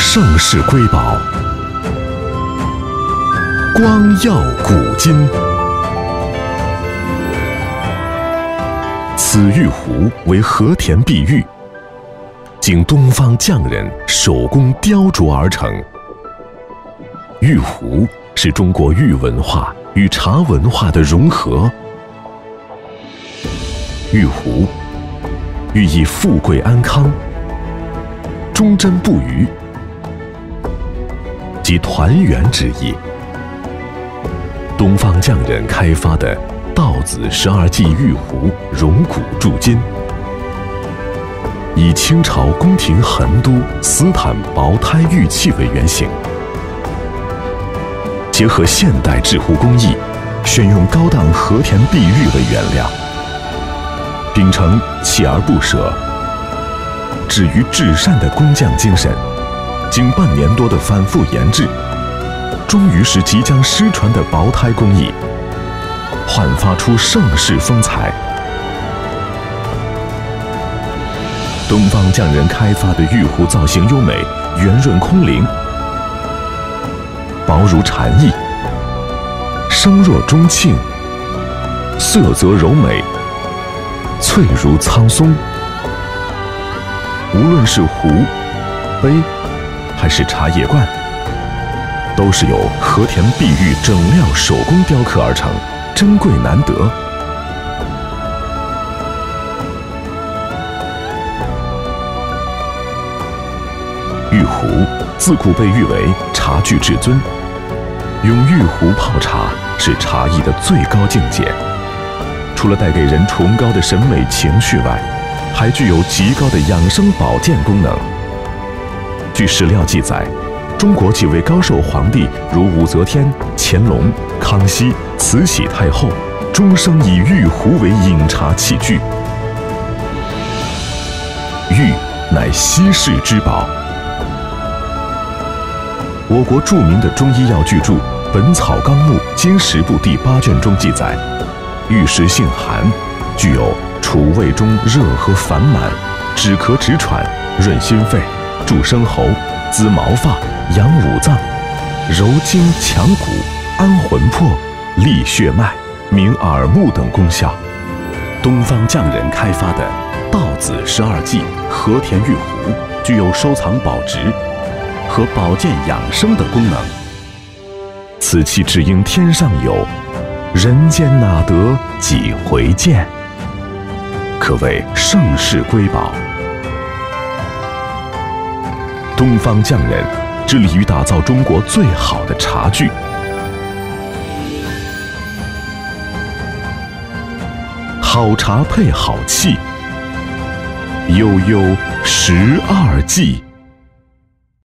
盛世瑰宝，光耀古今。此玉壶为和田碧玉，经东方匠人手工雕琢而成。玉壶是中国玉文化与茶文化的融合。玉壶寓意富贵安康、忠贞不渝及团圆之意。东方匠人开发的道子12季玉壶荣古铸金，以清朝宫廷横都斯坦薄胎玉器为原型，结合现代制壶工艺，选用高档和田碧玉为原料，秉承锲而不舍、止于至善的工匠精神，经半年多的反复研制，终于使即将失传的薄胎工艺焕发出盛世风采。东方匠人开发的玉壶造型优美，圆润空灵，薄如蝉翼，声若钟磬，色泽柔美，脆如苍松。无论是壶、杯还是茶叶罐，都是由和田碧玉整料手工雕刻而成，珍贵难得。玉壶自古被誉为茶具至尊，用玉壶泡茶是茶艺的最高境界。除了带给人崇高的审美情绪外，还具有极高的养生保健功能。据史料记载，中国几位高寿皇帝如武则天、乾隆、康熙、慈禧太后，终生以玉壶为饮茶器具。玉乃稀世之宝。我国著名的中医药巨著《本草纲目》经食部第8卷中记载，玉石性寒，具有除胃中热和烦满、止咳止喘、润心肺、助生喉、滋毛发、养五脏、柔筋强骨、安魂魄、利血脉、明耳目等功效。东方匠人开发的道子12季和田玉壶，具有收藏保值和保健养生的功能。此器只应天上有，人间哪得几回见？可谓盛世瑰宝。东方匠人致力于打造中国最好的茶具，好茶配好器，悠悠12季。